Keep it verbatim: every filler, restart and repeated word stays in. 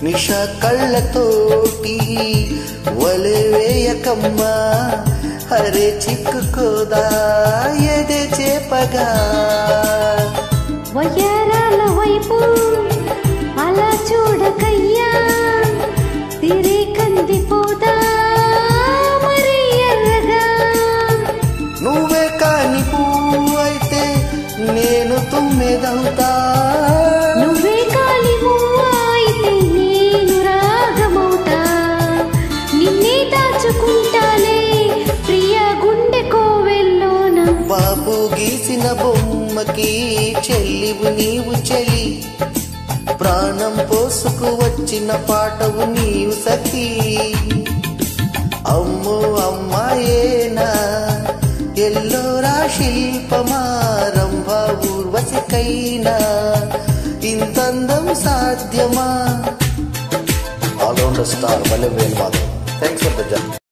విష కళ్ళతోటి వలె వేయకమ్మా హరే చిక్కుకోదా ఎదే చేపగా వయ్యారాల వైపు అలా చూడకయ్యా తిరే కందిపోదా మరి ఎర్రగా నువ్వే కాని పువ్వు అయితే నేను తుమ్మెదవుతా నువ్వే కాని పువ్వు అయితే నేను రాగమవుతా నిన్నే దాచుకుంటాలే ప్రియ గుండె కోవెల్లోన బాబు గీసిన బొమ్మకి చెల్లివు నీవు చెలి ప్రాణం పోసుకు వచ్చిన పాటవు నీవు సఖీ అమ్మో అమ్మాయేనా ఎల్లోరా శిల్పమా రంభా ఊర్వశికైనా ఇంతందం సాధ్యమా ఆల్ రౌండర్ స్టార్ వల్లె వేణుమాధవ్ థ్యాంక్స్ ఫర్ ద